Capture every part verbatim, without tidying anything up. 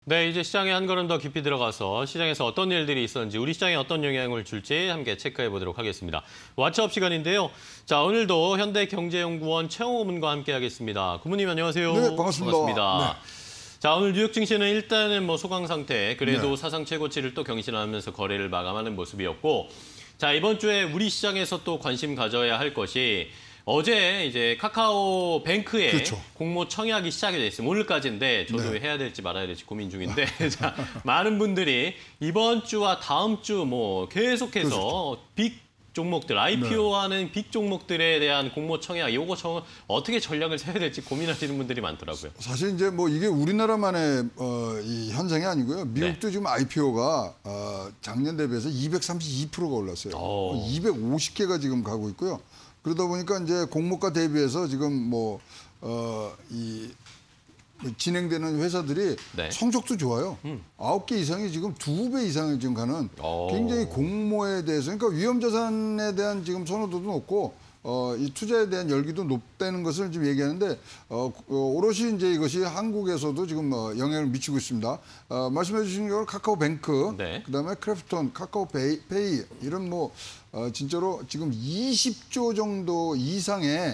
네, 이제 시장에 한 걸음 더 깊이 들어가서 시장에서 어떤 일들이 있었는지, 우리 시장에 어떤 영향을 줄지 함께 체크해 보도록 하겠습니다. 왓츠업 시간인데요. 자, 오늘도 현대경제연구원 최홍호 고문과 함께 하겠습니다. 고문님 안녕하세요. 네, 반갑습니다. 반갑습니다. 네. 자, 오늘 뉴욕 증시는 일단은 뭐 소강 상태, 그래도 네. 사상 최고치를 또 경신하면서 거래를 마감하는 모습이었고, 자, 이번 주에 우리 시장에서 또 관심 가져야 할 것이 어제 이제 카카오뱅크에 그렇죠. 공모 청약이 시작이 됐습니다. 오늘까지인데 저도 네. 해야 될지 말아야 될지 고민 중인데 자, 많은 분들이 이번 주와 다음 주 뭐 계속해서 그렇죠. 빅 종목들, 아이피오하는 빅 종목들에 대한 공모 청약, 이거 저 어떻게 전략을 세야 될지 고민하시는 분들이 많더라고요. 사실 이제 뭐 이게 우리나라만의 어, 이 현상이 아니고요. 미국도 네. 지금 아이피오가 어, 작년 대비해서 이백삼십이 퍼센트가 올랐어요. 오. 이백오십 개가 지금 가고 있고요. 그러다 보니까 이제 공모가 대비해서 지금 뭐 어, 이 진행되는 회사들이 네. 성적도 좋아요. 음. 아홉 개 이상이 지금 두 배 이상을 지금 가는 오. 굉장히 공모에 대해서 그러니까 위험자산에 대한 지금 선호도도 높고 어, 이 투자에 대한 열기도 높다는 것을 지금 얘기하는데 어, 어, 오롯이 이제 이것이 한국에서도 지금 어, 영향을 미치고 있습니다. 어, 말씀해 주신 대로 카카오뱅크, 네. 그다음에 크래프톤, 카카오페이 페이, 이런 뭐 어, 진짜로 지금 이십 조 정도 이상의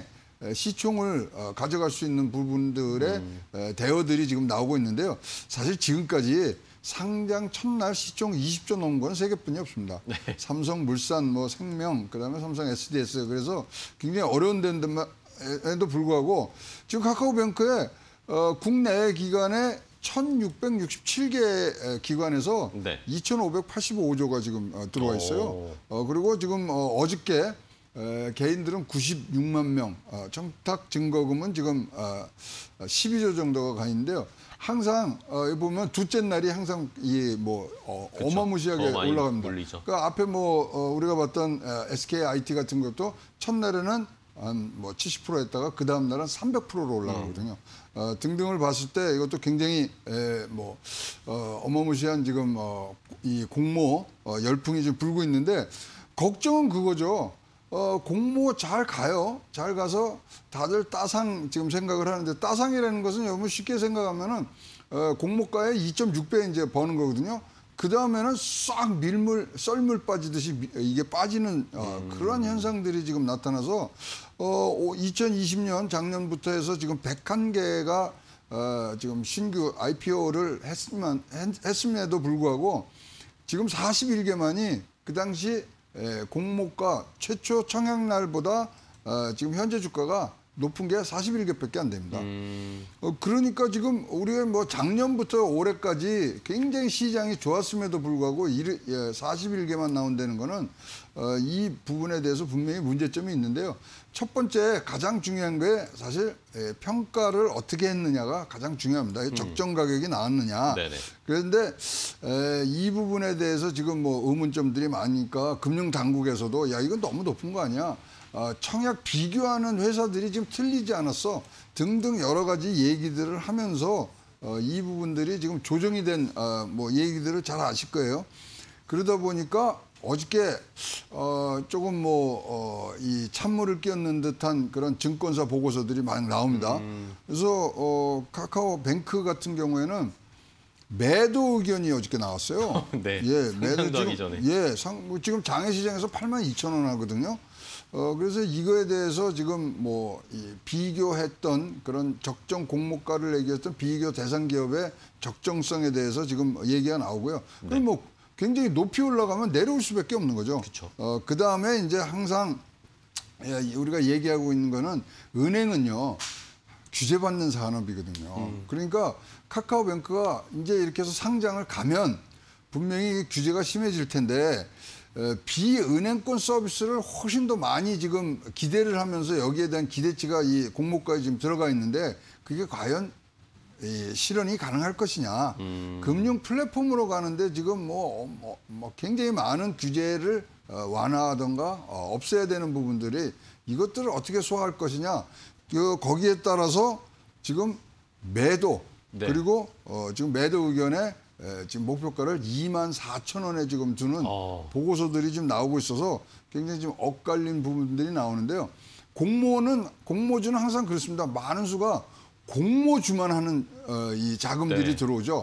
시총을 어, 가져갈 수 있는 부분들의 음. 에, 대어들이 지금 나오고 있는데요. 사실 지금까지 상장 첫날 시총 이십 조 넘은 건 세 개뿐이 없습니다. 네. 삼성, 물산, 뭐 생명, 그다음에 삼성 에스디에스. 그래서 굉장히 어려운 데인데도 불구하고 지금 카카오뱅크에 어, 국내 기관에 천육백육십칠 개 기관에서 네. 이천오백팔십오 조가 지금 어, 들어와 있어요. 오. 어, 그리고 지금 어, 어저께 에, 개인들은 구십육만 명, 어, 청탁 증거금은 지금 어, 십이 조 정도가 가 있는데요. 항상 어, 여기 보면 둘째 날이 항상 이 뭐 어, 어마무시하게 더 많이 올라갑니다. 몰리죠. 그 앞에 뭐 어, 우리가 봤던 어, 에스케이아이티 같은 것도 첫날에는 한 뭐 칠십 퍼센트 했다가 그 다음 날은 삼백 퍼센트로 올라가거든요. 음. 어, 등등을 봤을 때 이것도 굉장히 에, 뭐 어, 어마무시한 지금 어, 이 공모 어, 열풍이 지금 불고 있는데 걱정은 그거죠. 어, 공모 잘 가요. 잘 가서 다들 따상 지금 생각을 하는데 따상이라는 것은 여러분 쉽게 생각하면은 어, 공모가의 이 점 육 배 이제 버는 거거든요. 그 다음에는 싹 밀물, 썰물 빠지듯이 미, 이게 빠지는 어, 음. 그런 현상들이 지금 나타나서 어, 이천이십 년 작년부터 해서 지금 백한 개가 어, 지금 신규 아이피오를 했으면, 했, 했음에도 불구하고 지금 사십일 개만이 그 당시 에, 공모가 최초 청약 날보다 어, 지금 현재 주가가 높은 게 사십일 개밖에 안 됩니다. 음. 어, 그러니까 지금 우리가 뭐 작년부터 올해까지 굉장히 시장이 좋았음에도 불구하고 일, 예, 사십일 개만 나온다는 거는 어, 이 부분에 대해서 분명히 문제점이 있는데요. 첫 번째 가장 중요한 게 사실 예, 평가를 어떻게 했느냐가 가장 중요합니다. 음. 적정 가격이 나왔느냐. 네네. 그런데 에, 이 부분에 대해서 지금 뭐 의문점들이 많으니까 금융당국에서도 야 이건 너무 높은 거 아니야. 어, 청약 비교하는 회사들이 지금 틀리지 않았어. 등등 여러 가지 얘기들을 하면서 어, 이 부분들이 지금 조정이 된 어, 뭐 얘기들을 잘 아실 거예요. 그러다 보니까 어저께 어, 조금 뭐 어, 이 찬물을 끼얹는 듯한 그런 증권사 보고서들이 많이 나옵니다. 음. 그래서 어, 카카오뱅크 같은 경우에는 매도 의견이 어저께 나왔어요. 네. 예, 매도 상장도 하기 지금 전에. 예, 상, 뭐 지금 장외 시장에서 팔만 이천 원 하거든요. 어, 그래서 이거에 대해서 지금 뭐 이 비교했던 그런 적정 공모가를 얘기했던 비교 대상 기업의 적정성에 대해서 지금 얘기가 나오고요. 네. 그럼 뭐 굉장히 높이 올라가면 내려올 수밖에 없는 거죠. 그쵸. 어, 그 다음에 이제 항상 우리가 얘기하고 있는 거는 은행은요. 규제받는 산업이거든요. 음. 그러니까 카카오뱅크가 이제 이렇게 해서 상장을 가면 분명히 규제가 심해질 텐데 어, 비은행권 서비스를 훨씬 더 많이 지금 기대를 하면서 여기에 대한 기대치가 이 공모가에 지금 들어가 있는데 그게 과연 이 실현이 가능할 것이냐. 음. 금융 플랫폼으로 가는데 지금 뭐, 뭐, 뭐 굉장히 많은 규제를 어, 완화하던가 어, 없애야 되는 부분들이 이것들을 어떻게 소화할 것이냐. 그 거기에 따라서 지금 매도 네. 그리고 어, 지금 매도 의견에 에, 지금 목표가를 이만 사천 원에 지금 두는 어. 보고서들이 지금 나오고 있어서 굉장히 지금 엇갈린 부분들이 나오는데요. 공모는 공모주는 항상 그렇습니다. 많은 수가 공모주만 하는 어, 이 자금들이 네. 들어오죠.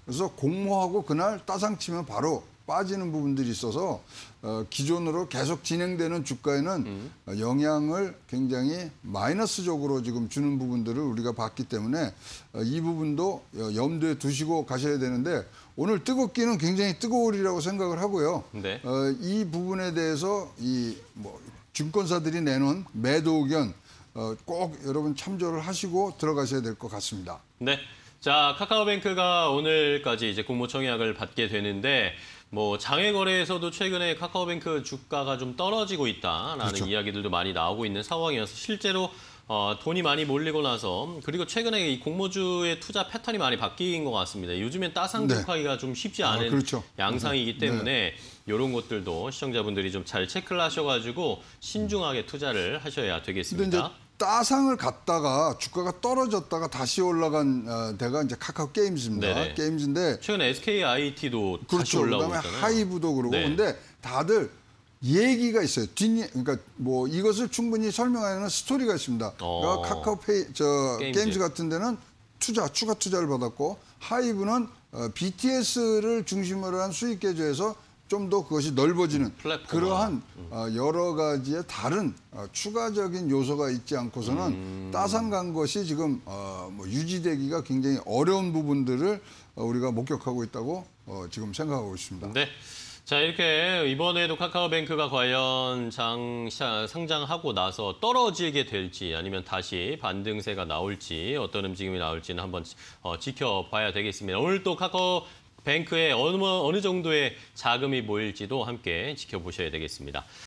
그래서 공모하고 그날 따상치면 바로 빠지는 부분들이 있어서 어, 기존으로 계속 진행되는 주가에는 음. 어, 영향을 굉장히 마이너스적으로 지금 주는 부분들을 우리가 봤기 때문에 어, 이 부분도 어, 염두에 두시고 가셔야 되는데 오늘 뜨겁기는 굉장히 뜨거우리라고 생각을 하고요. 네. 어, 이 부분에 대해서 이 뭐 증권사들이 내놓은 매도 의견 어, 꼭 여러분 참조를 하시고 들어가셔야 될 것 같습니다. 네. 자, 카카오뱅크가 오늘까지 이제 공모청약을 받게 되는데 뭐 장외 거래에서도 최근에 카카오뱅크 주가가 좀 떨어지고 있다라는 그렇죠. 이야기들도 많이 나오고 있는 상황이어서 실제로 어, 돈이 많이 몰리고 나서 그리고 최근에 이 공모주의 투자 패턴이 많이 바뀐 것 같습니다. 요즘엔 따상독하기가 좀 쉽지 않은 아, 그렇죠. 양상이기 네. 때문에 이런 것들도 시청자분들이 좀 잘 체크를 하셔가지고 신중하게 투자를 하셔야 근데 이제 되겠습니다. 따상을 갔다가 주가가 떨어졌다가 다시 올라간 어, 데가 이제 카카오 게임즈입니다. 네네. 게임즈인데 최근에 에스케이아이티도 다시 그렇죠. 올라오고 그다음에 있잖아요. 하이브도 그러고 네. 근데 다들 얘기가 있어요. 뒷 그러니까 뭐 이것을 충분히 설명하는 스토리가 있습니다. 어. 그러니까 카카오페이 저 게임즈. 게임즈. 같은 데는 투자 추가 투자를 받았고 하이브는 어, 비티에스를 중심으로 한 수익 계좌에서 좀 더 그것이 넓어지는 플랫폼화. 그러한 어, 여러 가지의 다른 어, 추가적인 요소가 있지 않고서는 음. 따상 간 것이 지금 어, 뭐 유지되기가 굉장히 어려운 부분들을 어, 우리가 목격하고 있다고 어, 지금 생각하고 있습니다. 네. 자, 이렇게 이번에도 카카오뱅크가 과연 장, 사- 상장하고 나서 떨어지게 될지 아니면 다시 반등세가 나올지 어떤 움직임이 나올지는 한번 어, 지켜봐야 되겠습니다. 오늘 또 카카오뱅크에 어느, 어느 정도의 자금이 모일지도 함께 지켜보셔야 되겠습니다.